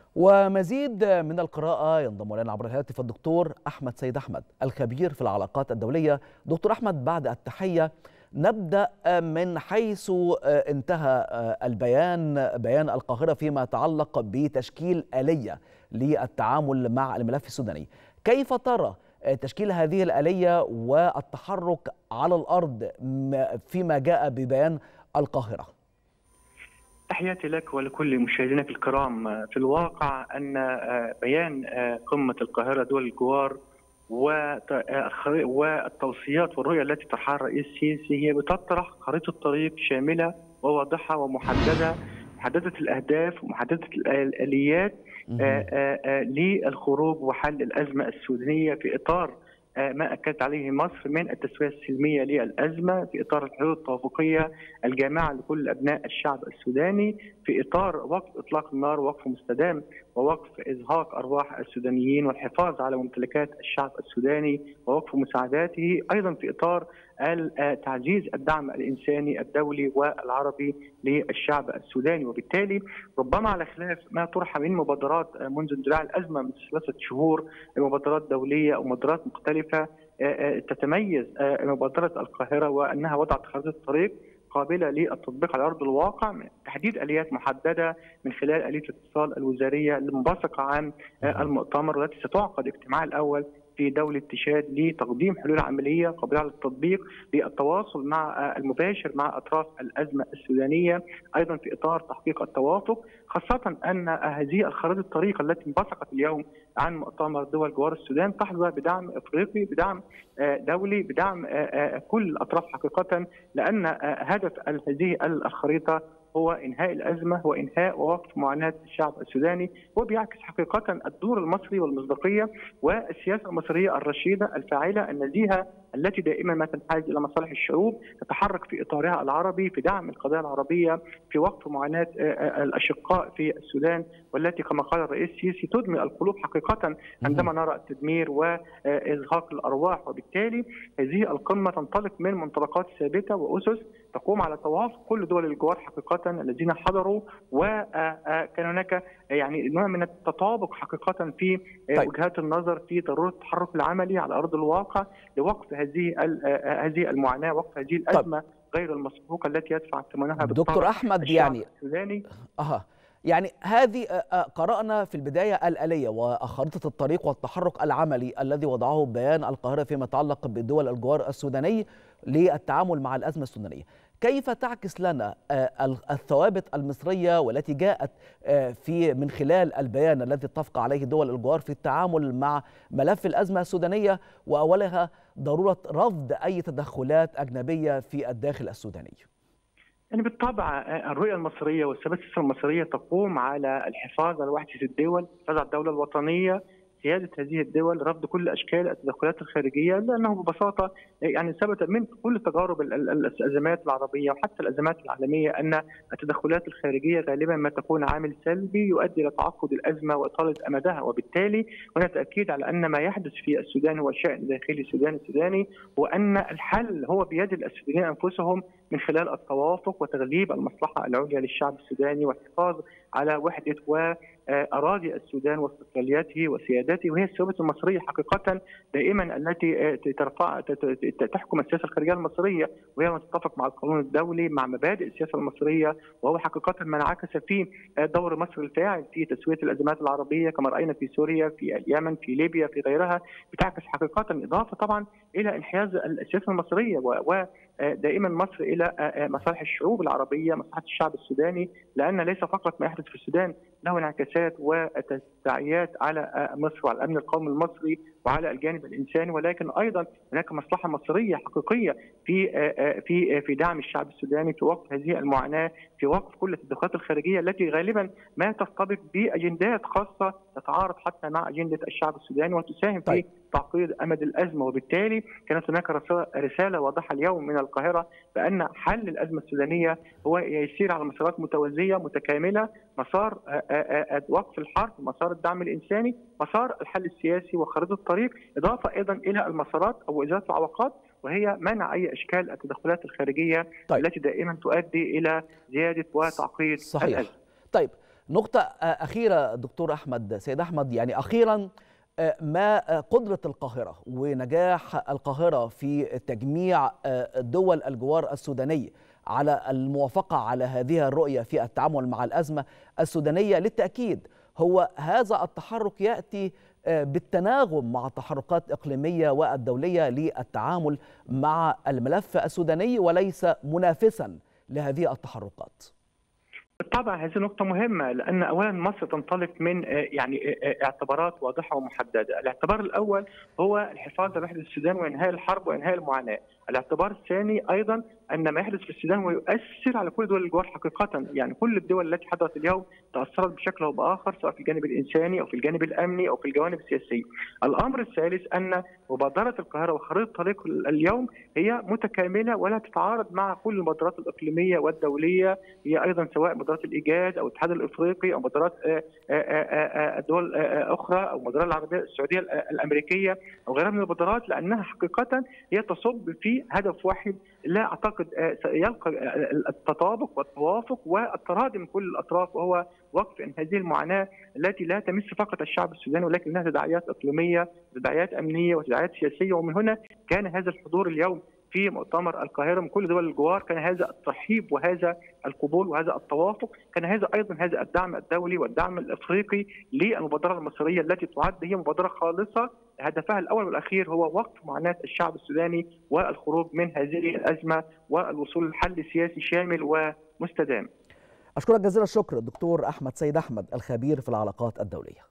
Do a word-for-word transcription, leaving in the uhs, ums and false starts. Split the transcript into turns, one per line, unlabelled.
ومزيد من القراءة ينضم إلينا عبر الهاتف الدكتور أحمد سيد أحمد الخبير في العلاقات الدولية. دكتور أحمد، بعد التحية نبدأ من حيث انتهى البيان بيان القاهرة فيما يتعلق بتشكيل آلية للتعامل مع الملف السوداني. كيف ترى تشكيل هذه الآلية والتحرك على الأرض فيما جاء ببيان القاهرة؟
تحياتي لك ولكل مشاهدينك الكرام. في الواقع أن بيان قمة القاهرة دول الجوار والتوصيات والرؤية التي طرحها الرئيس السيسي هي بتطرح خريطة طريق شاملة وواضحة ومحددة، محددة الأهداف ومحددة الآليات للخروج وحل الأزمة السودانية في إطار ما أكدت عليه مصر من التسوية السلمية للأزمة، في إطار الحلول التوافقية الجامعة لكل أبناء الشعب السوداني، في إطار وقف إطلاق النار ووقف مستدام ووقف إزهاق أرواح السودانيين والحفاظ على ممتلكات الشعب السوداني ووقف مساعداته، أيضا في إطار تعزيز الدعم الإنساني الدولي والعربي للشعب السوداني. وبالتالي ربما على خلاف ما طرح من مبادرات منذ اندلاع الأزمة من ثلاثة شهور، مبادرات دولية أو مبادرات مختلفة، تتميز مبادرة القاهرة وأنها وضعت خريطة طريق قابلة للتطبيق على أرض الواقع، تحديد آليات محددة من خلال آلية الاتصال الوزارية المنبثقة عن المؤتمر، والتي ستعقد اجتماع الأول في دولة تشاد لتقديم حلول عملية قابلة للتطبيق للتواصل مع المباشر مع أطراف الأزمة السودانية، أيضا في إطار تحقيق التوافق، خاصة أن هذه الخريطة الطريق التي انبثقت اليوم عن مؤتمر دول جوار السودان تحظى بدعم إفريقي، بدعم دولي، بدعم كل الأطراف حقيقة، لأن هدف هذه الخريطة هو إنهاء الأزمة وإنهاء ووقف معاناة الشعب السوداني، وبيعكس حقيقة الدور المصري والمصداقية والسياسة المصرية الرشيدة الفاعلة النزيهة التي دائما ما تنحاز إلى مصالح الشعوب، تتحرك في إطارها العربي في دعم القضايا العربية، في وقف معاناة الأشقاء في السودان، والتي كما قال الرئيس السيسي تدمي القلوب حقيقة عندما نرى التدمير وإزهاق الأرواح. وبالتالي هذه القمة تنطلق من منطلقات ثابتة وأسس تقوم على توافق كل دول الجوار حقيقة الذين حضروا، وكان هناك يعني نوع من التطابق حقيقة في طيب. وجهات النظر في ضرورة التحرك العملي على أرض الواقع لوقف هذه هذه المعاناة، وقف هذه الأزمة طيب. غير المسبوقة التي يدفع ثمنها
دكتور أحمد، يعني
السوداني.
أها يعني هذه قرأنا في البداية الآلية وخريطة الطريق والتحرك العملي الذي وضعه بيان القاهرة فيما يتعلق بدول الجوار السوداني للتعامل مع الأزمة السودانية. كيف تعكس لنا الثوابت المصرية والتي جاءت في من خلال البيان الذي اتفق عليه دول الجوار في التعامل مع ملف الأزمة السودانية، وأولها ضرورة رفض أي تدخلات أجنبية في الداخل السوداني؟
يعني بالطبع الرؤية المصرية والثبات السياسي المصرية تقوم على الحفاظ على وحدة الدول، الحفاظ على الدولة الوطنية، سيادة هذه الدول، رفض كل أشكال التدخلات الخارجية، لأنه ببساطة يعني ثبت من كل تجارب الأزمات العربية وحتى الأزمات العالمية أن التدخلات الخارجية غالبا ما تكون عامل سلبي يؤدي إلى تعقد الأزمة وإطالة أمدها. وبالتالي هنا تأكيد على أن ما يحدث في السودان هو شأن داخلي سوداني سوداني، وأن الحل هو بيد السودانيين أنفسهم من خلال التوافق وتغليب المصلحة العليا للشعب السوداني والحفاظ على وحدة وأراضي السودان واستقلاليته وسيادته، وهي الثوابت المصرية حقيقة دائما التي ترفع تحكم السياسة الخارجية المصرية، وهي ما تتفق مع القانون الدولي مع مبادئ السياسة المصرية، وهو حقيقة ما انعكس في دور مصر الفاعل في تسوية الأزمات العربية كما رأينا في سوريا، في اليمن، في ليبيا، في غيرها، بتعكس حقيقة إضافة طبعا إلى انحياز السياسة المصرية و دائما مصر الى مصالح الشعوب العربيه، مصلحه الشعب السوداني، لان ليس فقط ما يحدث في السودان له انعكاسات وتداعيات على مصر وعلى الامن القومي المصري وعلى الجانب الانساني، ولكن ايضا هناك مصلحه مصريه حقيقيه في في في دعم الشعب السوداني، في وقف هذه المعاناه، في وقف كل التدخلات الخارجيه التي غالبا ما ترتبط باجندات خاصه تتعارض حتى مع اجنده الشعب السوداني وتساهم في تعقيد امد الازمه. وبالتالي كانت هناك رساله واضحه اليوم من القاهره بان حل الازمه السودانيه هو يسير على مسارات متوازيه متكامله، مسار وقف الحرب، مسار الدعم الانساني، مسار الحل السياسي وخريطه الطريق، اضافه ايضا الى المسارات او ازاله العوقات وهي منع اي اشكال التدخلات الخارجيه طيب. التي دائما تؤدي الى زياده وتعقيد
صحيح الأزمة. طيب نقطة أخيرة دكتور أحمد سيد أحمد، يعني أخيرا ما قدرة القاهرة ونجاح القاهرة في تجميع دول الجوار السوداني على الموافقة على هذه الرؤية في التعامل مع الأزمة السودانية؟ للتأكيد هو هذا التحرك يأتي بالتناغم مع تحركات إقليمية والدولية للتعامل مع الملف السوداني وليس منافسا لهذه التحركات.
بالطبع هذه نقطة مهمة، لأن أولا مصر تنطلق من يعني اعتبارات واضحة ومحددة. الاعتبار الأول هو الحفاظ على وحدة السودان وإنهاء الحرب وإنهاء المعاناة. الاعتبار الثاني أيضا أن ما يحدث في السودان ويؤثر على كل دول الجوار حقيقة، يعني كل الدول التي حضرت اليوم تأثرت بشكل أو بآخر، سواء في الجانب الإنساني أو في الجانب الأمني أو في الجوانب السياسية. الأمر الثالث أن مبادرة القاهرة وخريطة طريق اليوم هي متكاملة ولا تتعارض مع كل المبادرات الإقليمية والدولية، هي أيضا سواء مبادرات الإيجاد أو الاتحاد الإفريقي أو مبادرات دول أخرى أو المبادرات العربية السعودية الأمريكية أو غيرها من المبادرات، لأنها حقيقة هي تصب في هدف واحد لا أعتقد يلقى التطابق والتوافق والتراضي من كل الأطراف، وهو وقف أن هذه المعاناة التي لا تمس فقط الشعب السوداني ولكنها تداعيات إقليمية وتداعيات أمنية وتداعيات سياسية. ومن هنا كان هذا الحضور اليوم في مؤتمر القاهرة من كل دول الجوار، كان هذا الترحيب وهذا القبول وهذا التوافق، كان هذا أيضا هذا الدعم الدولي والدعم الإفريقي للمبادرة المصرية التي تعد هي مبادرة خالصة هدفها الأول والأخير هو وقف معاناة الشعب السوداني والخروج من هذه الأزمة والوصول لحل سياسي شامل ومستدام.
أشكرك جزيل الشكر الدكتور أحمد سيد أحمد الخبير في العلاقات الدولية.